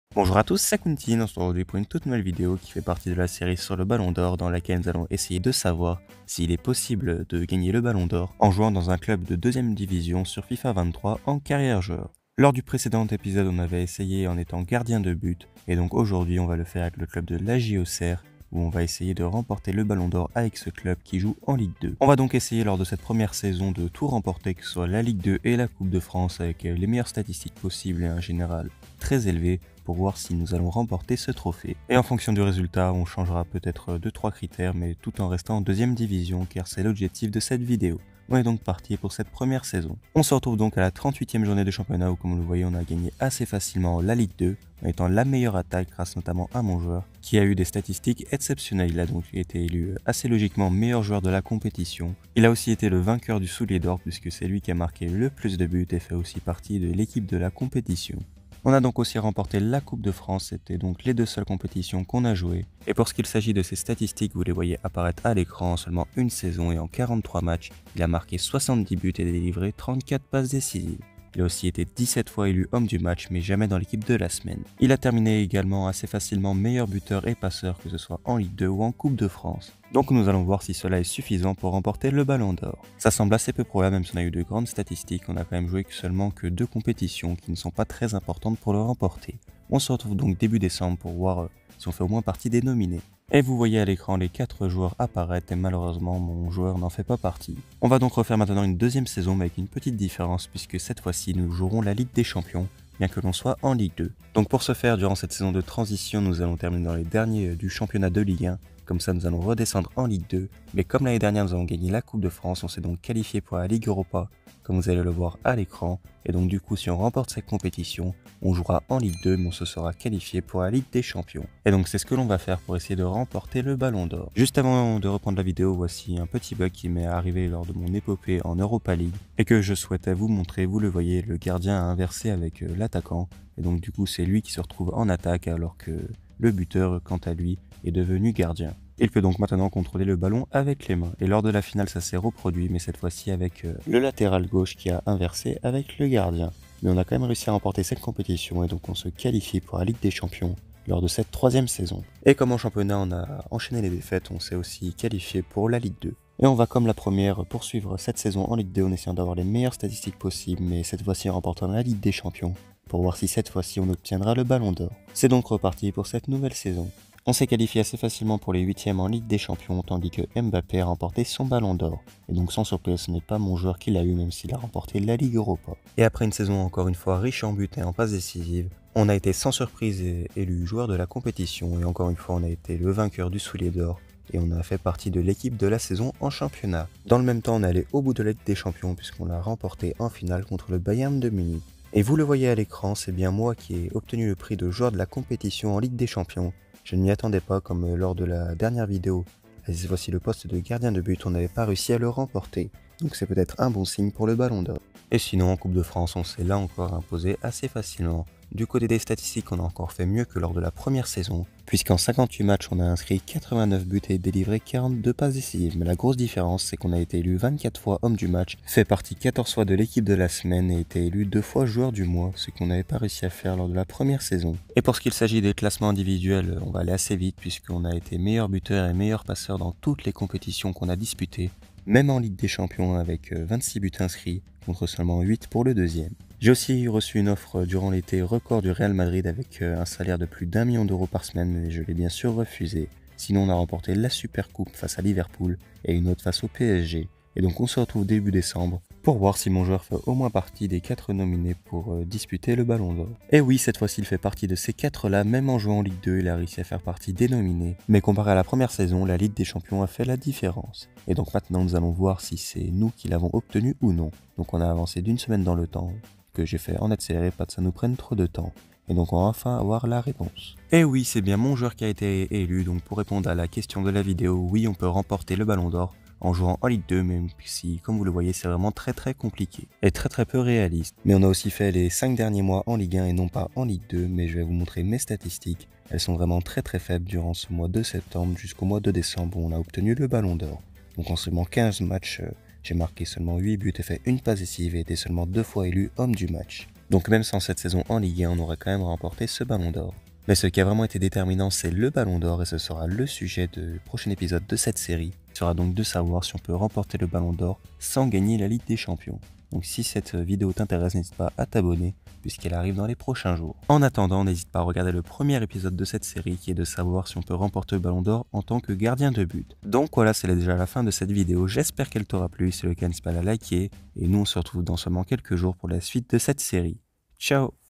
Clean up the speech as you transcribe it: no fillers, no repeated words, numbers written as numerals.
Bonjour à tous, c'est Quentin, on se retrouve aujourd'hui pour une toute nouvelle vidéo qui fait partie de la série sur le Ballon d'Or dans laquelle nous allons essayer de savoir s'il est possible de gagner le Ballon d'Or en jouant dans un club de 2ème division sur FIFA 23 en carrière joueur. Lors du précédent épisode, on avait essayé en étant gardien de but et donc aujourd'hui on va le faire avec le club de l'AJ Auxerre où on va essayer de remporter le Ballon d'Or avec ce club qui joue en Ligue 2. On va donc essayer lors de cette première saison de tout remporter, que ce soit la Ligue 2 et la Coupe de France avec les meilleures statistiques possibles et un général très élevé pour voir si nous allons remporter ce trophée. Et en fonction du résultat, on changera peut-être 2-3 critères, mais tout en restant en 2ème division car c'est l'objectif de cette vidéo. On est donc parti pour cette première saison. On se retrouve donc à la 38e journée de championnat où, comme vous le voyez, on a gagné assez facilement la Ligue 2 en étant la meilleure attaque grâce notamment à mon joueur qui a eu des statistiques exceptionnelles. Il a donc été élu assez logiquement meilleur joueur de la compétition. Il a aussi été le vainqueur du soulier d'or puisque c'est lui qui a marqué le plus de buts et fait aussi partie de l'équipe de la compétition. On a donc aussi remporté la Coupe de France, c'était donc les deux seules compétitions qu'on a jouées. Et pour ce qu'il s'agit de ses statistiques, vous les voyez apparaître à l'écran en seulement une saison et en 43 matchs, il a marqué 70 buts et délivré 34 passes décisives. Il a aussi été 17 fois élu homme du match, mais jamais dans l'équipe de la semaine. Il a terminé également assez facilement meilleur buteur et passeur, que ce soit en Ligue 2 ou en Coupe de France. Donc nous allons voir si cela est suffisant pour remporter le Ballon d'Or. Ça semble assez peu probable, même si on a eu de grandes statistiques, on a quand même joué seulement que 2 compétitions qui ne sont pas très importantes pour le remporter. On se retrouve donc début décembre pour voir si on fait au moins partie des nominés. Et vous voyez à l'écran les 4 joueurs apparaître et malheureusement mon joueur n'en fait pas partie. On va donc refaire maintenant une 2ème saison mais avec une petite différence puisque cette fois-ci nous jouerons la Ligue des Champions bien que l'on soit en Ligue 2. Donc pour ce faire, durant cette saison de transition, nous allons terminer dans les derniers du championnat de Ligue 1. Comme ça, nous allons redescendre en Ligue 2. Mais comme l'année dernière, nous avons gagné la Coupe de France, on s'est donc qualifié pour la Ligue Europa, comme vous allez le voir à l'écran. Et donc du coup, si on remporte cette compétition, on jouera en Ligue 2, mais on se sera qualifié pour la Ligue des Champions. Et donc c'est ce que l'on va faire pour essayer de remporter le Ballon d'Or. Juste avant de reprendre la vidéo, voici un petit bug qui m'est arrivé lors de mon épopée en Europa League, et que je souhaitais vous montrer. Vous le voyez, le gardien a inversé avec l'attaquant, et donc du coup c'est lui qui se retrouve en attaque alors que le buteur, quant à lui, est devenu gardien. Il peut donc maintenant contrôler le ballon avec les mains. Et lors de la finale, ça s'est reproduit, mais cette fois-ci avec le latéral gauche qui a inversé avec le gardien. Mais on a quand même réussi à remporter cette compétition et donc on se qualifie pour la Ligue des Champions lors de cette 3ème saison. Et comme en championnat on a enchaîné les défaites, on s'est aussi qualifié pour la Ligue 2. Et on va comme la première poursuivre cette saison en Ligue 2 en essayant d'avoir les meilleures statistiques possibles, mais cette fois-ci en remportant la Ligue des Champions, pour voir si cette fois-ci on obtiendra le Ballon d'Or. C'est donc reparti pour cette nouvelle saison. On s'est qualifié assez facilement pour les 8e en Ligue des Champions, tandis que Mbappé a remporté son Ballon d'Or. Et donc sans surprise, ce n'est pas mon joueur qui l'a eu, même s'il a remporté la Ligue Europa. Et après une saison encore une fois riche en buts et en passes décisives, on a été sans surprise élu joueur de la compétition, et encore une fois on a été le vainqueur du soulier d'or, et on a fait partie de l'équipe de la saison en championnat. Dans le même temps, on est allé au bout de la Ligue des Champions, puisqu'on l'a remporté en finale contre le Bayern de Munich. Et vous le voyez à l'écran, c'est bien moi qui ai obtenu le prix de joueur de la compétition en Ligue des Champions. Je ne m'y attendais pas, comme lors de la dernière vidéo. Voici le poste de gardien de but, on n'avait pas réussi à le remporter. Donc c'est peut-être un bon signe pour le Ballon d'Or. Et sinon, en Coupe de France, on s'est là encore imposé assez facilement. Du côté des statistiques, on a encore fait mieux que lors de la première saison, puisqu'en 58 matchs, on a inscrit 89 buts et délivré 42 passes décisives. Mais la grosse différence, c'est qu'on a été élu 24 fois homme du match, fait partie 14 fois de l'équipe de la semaine et été élu 2 fois joueur du mois, ce qu'on n'avait pas réussi à faire lors de la première saison. Et pour ce qu'il s'agit des classements individuels, on va aller assez vite puisqu'on a été meilleur buteur et meilleur passeur dans toutes les compétitions qu'on a disputées, même en Ligue des Champions avec 26 buts inscrits, contre seulement 8 pour le 2e. J'ai aussi reçu une offre durant l'été record du Real Madrid avec un salaire de plus d'1 million d'euros par semaine, mais je l'ai bien sûr refusé. Sinon on a remporté la Super Coupe face à Liverpool et une autre face au PSG. Et donc on se retrouve début décembre pour voir si mon joueur fait au moins partie des 4 nominés pour disputer le Ballon d'Or. Et oui, cette fois-ci il fait partie de ces 4-là, même en jouant en Ligue 2, il a réussi à faire partie des nominés. Mais comparé à la première saison, la Ligue des Champions a fait la différence. Et donc maintenant nous allons voir si c'est nous qui l'avons obtenu ou non. Donc on a avancé d'une semaine dans le temps, que j'ai fait en accéléré, pas que ça nous prenne trop de temps. Et donc on va enfin avoir la réponse. Et oui, c'est bien mon joueur qui a été élu, donc pour répondre à la question de la vidéo, oui on peut remporter le Ballon d'Or en jouant en Ligue 2, même si, comme vous le voyez, c'est vraiment très compliqué et très peu réaliste. Mais on a aussi fait les 5 derniers mois en Ligue 1 et non pas en Ligue 2, mais je vais vous montrer mes statistiques. Elles sont vraiment très faibles durant ce mois de septembre jusqu'au mois de décembre où on a obtenu le Ballon d'Or. Donc en seulement 15 matchs, j'ai marqué seulement 8 buts et fait une passe décisive et été seulement 2 fois élu homme du match. Donc même sans cette saison en Ligue 1, on aurait quand même remporté ce ballon d'or. Mais ce qui a vraiment été déterminant, c'est le ballon d'or et ce sera le sujet du prochain épisode de cette série. Il sera donc de savoir si on peut remporter le ballon d'or sans gagner la Ligue des Champions. Donc si cette vidéo t'intéresse, n'hésite pas à t'abonner puisqu'elle arrive dans les prochains jours. En attendant, n'hésite pas à regarder le premier épisode de cette série qui est de savoir si on peut remporter le ballon d'or en tant que gardien de but. Donc voilà, c'est déjà la fin de cette vidéo, j'espère qu'elle t'aura plu, si c'est le cas n'hésite pas à la liker et nous on se retrouve dans seulement quelques jours pour la suite de cette série. Ciao!